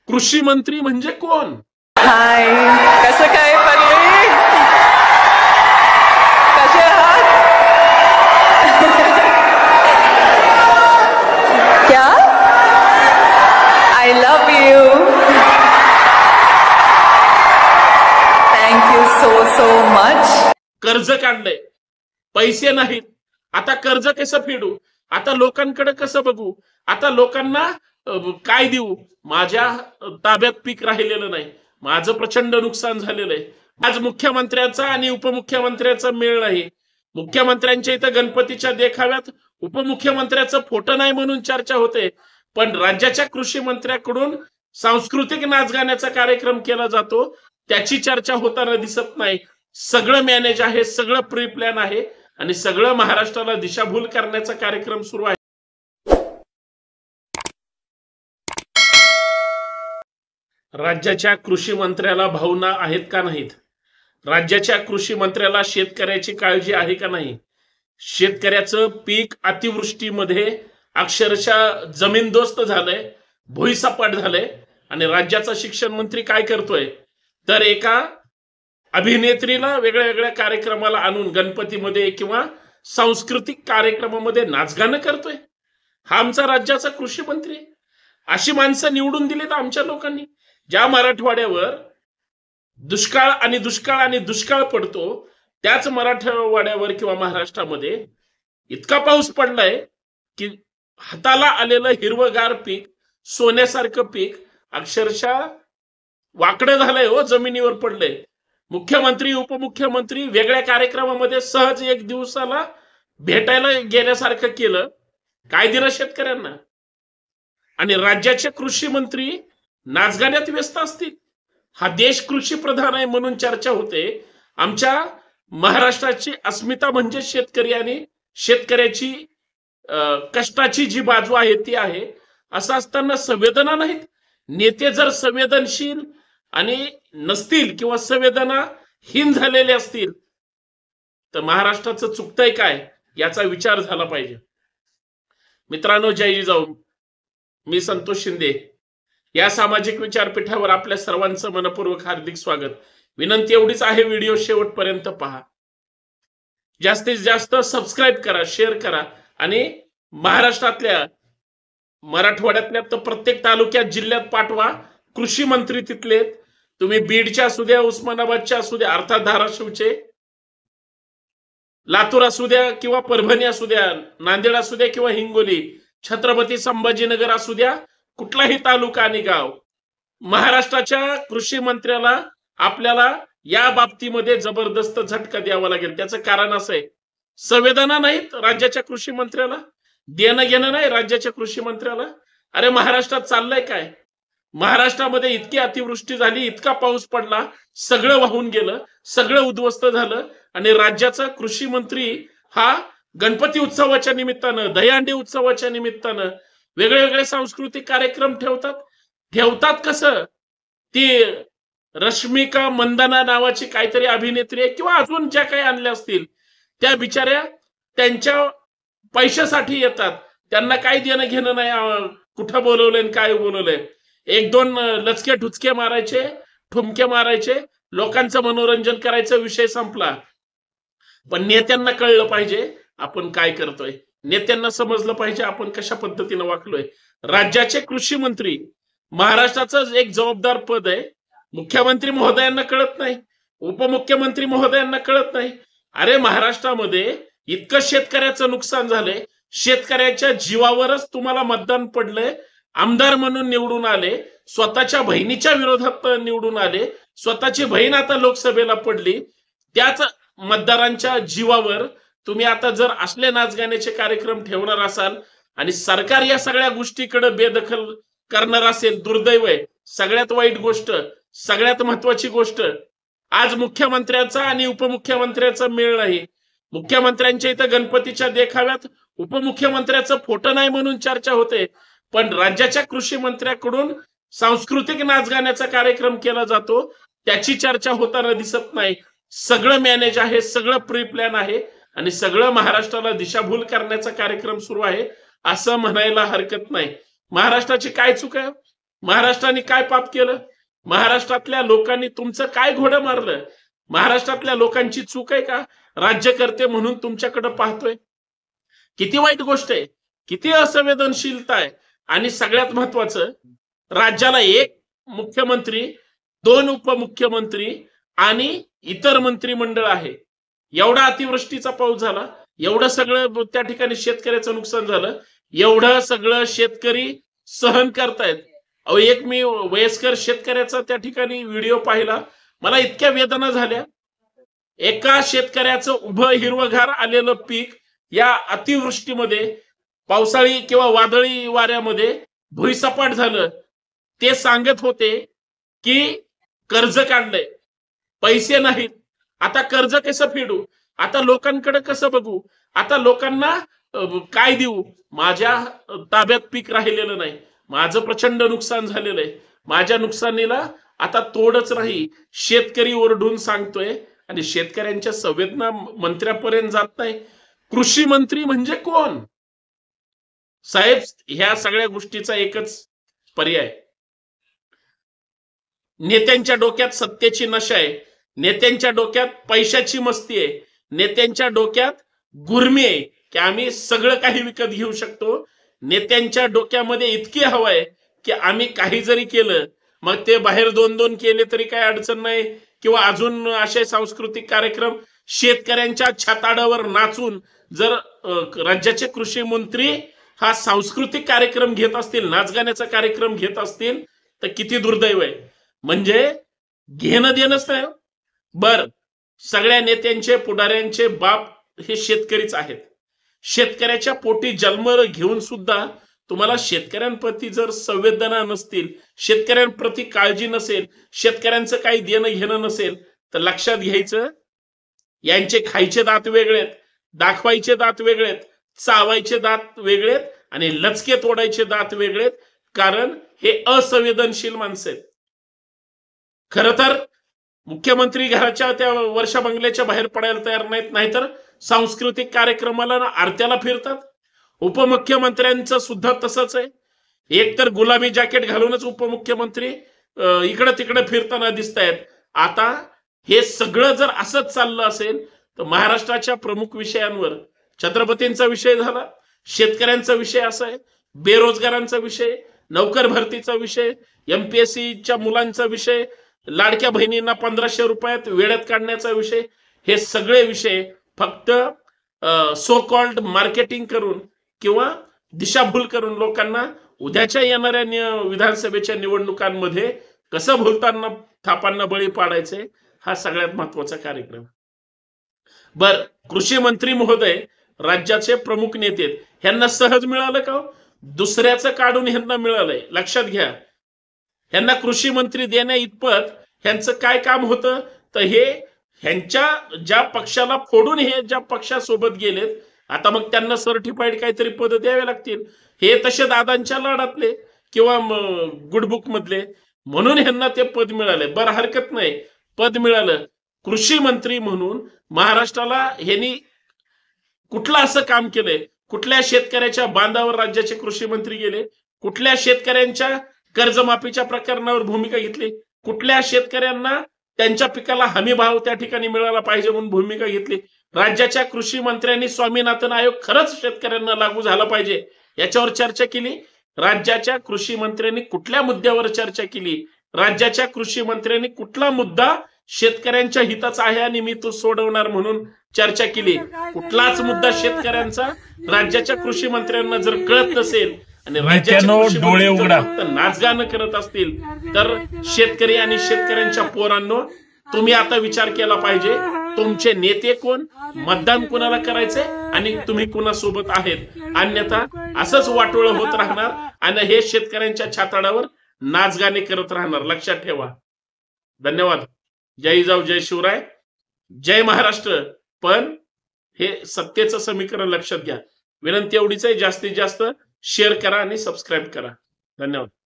कृषी मंत्री म्हणजे कोण? हाय, कसं काय पल्लवी? कसे आहात? क्या? I love you. Thank you so much. कर्ज काढलंय, पैसे नाहीत, आता कर्ज कसं फेडू, आता लोकांकडे कसं बघू, आता लोकांना काय देऊ, माझ्या ताब्यात पीक राहिलेलं नाही, माझं प्रचंड नुकसान झालेलं आहे. आज मुख्यमंत्र्याचा आणि उपमुख्यमंत्र्याचा मेळ नाही. मुख्यमंत्र्यांच्या इथं गणपतीच्या देखाव्यात उपमुख्यमंत्र्याचं फोटो नाही म्हणून चर्चा होते, पण राज्याच्या कृषी मंत्र्याकडून सांस्कृतिक नाचगाण्याचा कार्यक्रम केला जातो, त्याची चर्चा होताना दिसत नाही. सगळं मॅनेज आहे, सगळं प्री प्लॅन आहे आणि सगळं महाराष्ट्राला दिशाभूल करण्याचा कार्यक्रम सुरू आहे. राज्याच्या कृषी मंत्र्याला भावना आहेत का नाहीत? राज्याच्या कृषी मंत्र्याला शेतकऱ्याची काळजी आहे का नाही? शेतकऱ्याचं पीक अतिवृष्टीमध्ये अक्षरशः जमीनदोस्त झालंय, भुईसपाट झालंय आणि राज्याचा शिक्षण मंत्री काय करतोय तर एका अभिनेत्रीला वेगळ्या वेगळ्या कार्यक्रमाला आणून गणपतीमध्ये किंवा सांस्कृतिक कार्यक्रमामध्ये नाचगाणं करतोय. हा आमचा राज्याचा कृषी मंत्री? अशी माणसं निवडून दिलीत आमच्या लोकांनी. ज्या मराठवाड्यावर दुष्काळ आणि दुष्काळ आणि दुष्काळ पडतो, त्याच मराठवाड्यावर किंवा महाराष्ट्रामध्ये इतका पाऊस पडलाय की हाताला आलेलं हिरवगार पीक, सोन्यासारखं पीक अक्षरशः वाकडं झालंय हो, जमिनीवर पडलंय. मुख्यमंत्री उपमुख्यमंत्री वेगळ्या कार्यक्रमामध्ये सहज एक दिवसाला भेटायला गेल्यासारखं केलं. काय दिलं शेतकऱ्यांना? आणि राज्याचे कृषी मंत्री नाचगाण्यात व्यस्त असतील. हा देश कृषी प्रधान आहे म्हणून चर्चा होते. आमच्या महाराष्ट्राची अस्मिता म्हणजे शेतकरी आणि शेतकऱ्याची कष्टाची जी बाजू आहे ती आहे. असं असताना संवेदना नाहीत. नेते जर संवेदनशील आणि नसतील किंवा संवेदनाहीन झालेले असतील तर महाराष्ट्राचं चुकतंय काय याचा विचार झाला पाहिजे. मित्रांनो, जय जाऊ. मी संतोष शिंदे. या सामाजिक विचारपीठावर आपल्या सर्वांचं मनपूर्वक हार्दिक स्वागत. विनंती एवढीच आहे, व्हिडिओ शेवटपर्यंत पहा, जास्तीत जास्त सबस्क्राईब करा, शेअर करा आणि महाराष्ट्रातल्या मराठवाड्यातल्या तर प्रत्येक तालुक्यात जिल्ह्यात पाठवा. कृषी मंत्री तिथले, तुम्ही बीडच्या असू द्या, उस्मानाबादच्या असू द्या, अर्थात धाराशिवचे, लातूर असू द्या किंवा परभणी असू द्या, नांदेड असू द्या किंवा हिंगोली, छत्रपती संभाजीनगर असू द्या, कुठलाही तालुका आणि गाव, महाराष्ट्राच्या कृषी मंत्र्याला आपल्याला या बाबतीमध्ये जबरदस्त झटका द्यावा लागेल. त्याचं कारण असं आहे, संवेदना नाहीत राज्याच्या कृषी मंत्र्याला, देणं घेणं नाही राज्याच्या कृषी मंत्र्याला. अरे महाराष्ट्रात चाललंय काय? महाराष्ट्रामध्ये इतकी अतिवृष्टी झाली, इतका पाऊस पडला, सगळं वाहून गेलं, सगळं उद्ध्वस्त झालं आणि राज्याचा कृषी मंत्री हा गणपती उत्सवाच्या निमित्तानं, दहीहंडी उत्सवाच्या निमित्तानं वेगळे वेगळे सांस्कृतिक कार्यक्रम ठेवतात. कसं? ती रश्मिका मंदाना नावाची काहीतरी अभिनेत्री आहे किंवा अजून ज्या काही आणल्या असतील, त्या बिचाऱ्या त्यांच्या पैशासाठी येतात. त्यांना काही देणं घेणं नाही कुठं बोलवलंय आणि काय बोलवलंय. एक दोन लचके ठुचके मारायचे, ठुमके मारायचे, लोकांचं मनोरंजन करायचं, विषय संपला. पण नेत्यांना कळलं पाहिजे आपण काय करतोय, नेत्यांना समजलं पाहिजे आपण कशा पद्धतीनं वागलोय. राज्याचे कृषी मंत्री, महाराष्ट्राचं एक जबाबदार पद आहे. मुख्यमंत्री महोदयांना कळत नाही, उपमुख्यमंत्री महोदयांना कळत नाही. अरे महाराष्ट्रामध्ये इतकं शेतकऱ्याचं नुकसान झालंय, शेतकऱ्याच्या जीवावरच तुम्हाला मतदान पडलंय, आमदार म्हणून निवडून आले, स्वतःच्या बहिणीच्या विरोधात निवडून आले, स्वतःची बहीण आता लोकसभेला पडली, त्याच मतदारांच्या जीवावर तुम्ही आता जर असले नाचगाण्याचे कार्यक्रम ठेवणार असाल आणि सरकार या सगळ्या गोष्टीकडे बेदखल करणार असेल, दुर्दैव आहे. सगळ्यात वाईट गोष्ट, सगळ्यात महत्वाची गोष्ट, आज मुख्यमंत्र्याचा आणि उपमुख्यमंत्र्याचा मेळ नाही. मुख्यमंत्र्यांच्या इथं गणपतीच्या देखाव्यात उपमुख्यमंत्र्याचं फोटो नाही म्हणून चर्चा होते, पण राज्याच्या कृषी मंत्र्याकडून सांस्कृतिक नाचगाण्याचा कार्यक्रम केला जातो, त्याची चर्चा होताना दिसत नाही. सगळं मॅनेज आहे, सगळं प्री प्लॅन आहे आणि सगळं महाराष्ट्राला दिशाभूल करण्याचा कार्यक्रम सुरू आहे असं म्हणायला हरकत नाही. महाराष्ट्राची काय चूक आहे? महाराष्ट्राने काय पाप केलं? महाराष्ट्रातल्या लोकांनी तुमचं काय घोडं मारलं? महाराष्ट्रातल्या लोकांची चूक आहे का? राज्यकर्ते म्हणून तुमच्याकडे पाहतोय. किती वाईट गोष्ट आहे, किती असंवेदनशीलता आहे. आणि सगळ्यात महत्वाचं, राज्याला एक मुख्यमंत्री, 2 उपमुख्यमंत्री आणि इतर मंत्रिमंडळ आहे. एवढा अतिवृष्टीचा पाऊस झाला, एवढं सगळं त्या ठिकाणी शेतकऱ्याचं नुकसान झालं, एवढं सगळं शेतकरी सहन करतायत. अहो, एक मी वयस्कर शेतकऱ्याचा त्या ठिकाणी व्हिडिओ पाहिला, मला इतक्या वेदना झाल्या. एका शेतकऱ्याचं उभं हिरवंगार आलेलं पीक या अतिवृष्टीमध्ये, पावसाळी किंवा वादळी वाऱ्यामध्ये भुईसपाट झालं. ते सांगत होते की कर्ज काढलंय, पैसे नाहीत, आता कर्ज कसं फेडू, आता लोकांकडे कसं बघू, आता लोकांना काय देऊ, माझ्या ताब्यात पीक राहिलेलं नाही, माझं प्रचंड नुकसान झालेलं आहे, माझ्या नुकसानीला आता तोडच नाही. शेतकरी ओरडून सांगतोय आणि शेतकऱ्यांच्या संवेदना मंत्र्यापर्यंत जात नाही. कृषी मंत्री म्हणजे कोण? साहेब, ह्या सगळ्या गोष्टीचा एकच पर्याय, नेत्यांच्या डोक्यात सत्तेची नशा आहे, नेत्यांच्या डोक्यात पैशाची मस्ती आहे, नेत्यांच्या डोक्यात गुर्मी आहे की आम्ही सगळं काही विकत घेऊ शकतो. नेत्यांच्या डोक्यामध्ये इतकी हवा आहे की आम्ही काही जरी केलं, मग ते बाहेर 2-2 केले तरी काही अडचण नाही, किंवा अजून असे सांस्कृतिक कार्यक्रम शेतकऱ्यांच्या छाताडावर नाचून जर राज्याचे कृषी मंत्री हा सांस्कृतिक कार्यक्रम घेत असतील, नाचगाण्याचा कार्यक्रम घेत असतील, तर किती दुर्दैव आहे. म्हणजे घेणं देणंच नाही. बर, सगळ्या नेत्यांचे, पुढाऱ्यांचे बाप हे शेतकरीच आहेत. शेतकऱ्याच्या पोटी जन्म घेऊन सुद्धा तुम्हाला शेतकऱ्यांप्रती जर संवेदना नसतील, शेतकऱ्यांप्रती काळजी नसेल, शेतकऱ्यांचं काही देणं घेणं नसेल, तर लक्षात घ्यायचं, यांचे खायचे दात वेगळेत, दाखवायचे दात वेगळेत, चावायचे दात वेगळेत आणि लचके तोडायचे दात वेगळेत. कारण हे असंवेदनशील माणसं आहेत. खर तर मुख्यमंत्री घराच्या त्या वर्षा बंगल्याच्या बाहेर पडायला तयार नाहीत, नाहीतर सांस्कृतिक कार्यक्रमाला आरत्याला फिरतात. उपमुख्यमंत्र्यांचं सुद्धा तसंच आहे. एक तर गुलाबी जॅकेट घालूनच उपमुख्यमंत्री इकडे तिकडे फिरताना दिसत आहेत. आता हे सगळं जर असंच चाललं असेल तर महाराष्ट्राच्या प्रमुख विषयांवर, छत्रपतींचा विषय झाला, शेतकऱ्यांचा विषय असा आहे, बेरोजगारांचा विषय, नोकर भरतीचा विषय, MPSCच्या मुलांचा विषय, लाडक्या बहिणींना 1500 रुपयात वेड्यात काढण्याचा विषय, हे सगळे विषय फक्त सो कॉल्ड मार्केटिंग करून किंवा दिशाभूल करून लोकांना उद्याच्या येणाऱ्या विधानसभेच्या निवडणुकांमध्ये कसं भुलताना थापांना बळी पाडायचे, हा सगळ्यात महत्वाचा कार्यक्रम. बर, कृषी मंत्री महोदय राज्याचे प्रमुख नेते, ह्यांना सहज मिळालं का? दुसऱ्याचं काढून ह्यांना मिळालंय. लक्षात घ्या, ह्यांना कृषी मंत्री देण्या इतपत ह्यांचं काय काम होतं? तर हे ह्यांच्या ज्या पक्षाला फोडून हे ज्या पक्षासोबत गेलेत, आता मग त्यांना सर्टिफाईड काहीतरी पद द्यावे लागतील. हे तसे दादांच्या लाडातले किंवा गुडबुक मधले, म्हणून ह्यांना ते पद मिळाले. बरं, हरकत नाही, पद मिळालं. कृषी मंत्री म्हणून महाराष्ट्राला ह्यांनी कुठलं असं काम केलंय? कुठल्या शेतकऱ्याच्या बांधावर राज्याचे कृषी मंत्री गेले? कुठल्या शेतकऱ्यांच्या कर्जमाफीच्या प्रकरणावर भूमिका घेतली? कुठल्या शेतकऱ्यांना त्यांच्या पिकाला हमी भाव त्या ठिकाणी मिळाला पाहिजे म्हणून भूमिका घेतली? राज्याच्या कृषी मंत्र्यांनी स्वामीनाथन आयोग खरंच शेतकऱ्यांना लागू झाला पाहिजे याच्यावर चर्चा केली? राज्याच्या कृषी मंत्र्यांनी कुठल्या मुद्द्यावर चर्चा केली? राज्याच्या कृषी मंत्र्यांनी कुठला मुद्दा शेतकऱ्यांच्या हिताचा आहे आणि मी तो सोडवणार म्हणून चर्चा केली? कुठलाच मुद्दा शेतकऱ्यांचा राज्याच्या कृषी मंत्र्यांना जर कळत नसेल आणि राज्याचे डोळे उघडा नाचगाणं करत असतील, तर शेतकरी आणि शेतकऱ्यांच्या पोरांनो, तुम्ही आता विचार केला पाहिजे, तुमचे नेते कोण, मतदान कुणाला करायचंय आणि तुम्ही कुणासोबत आहेत. अन्यथा असंच वाटोळं होत राहणार आणि हे शेतकऱ्यांच्या छाताडावर नाचगाणे करत राहणार. लक्षात ठेवा. धन्यवाद. जय जाऊ, जय शिवराय, जय महाराष्ट्र. पण हे सत्तेचं समीकरण लक्षात घ्या. विनंती एवढीच आहे, जास्तीत जास्त शेअर करा आणि सबस्क्राईब करा. धन्यवाद.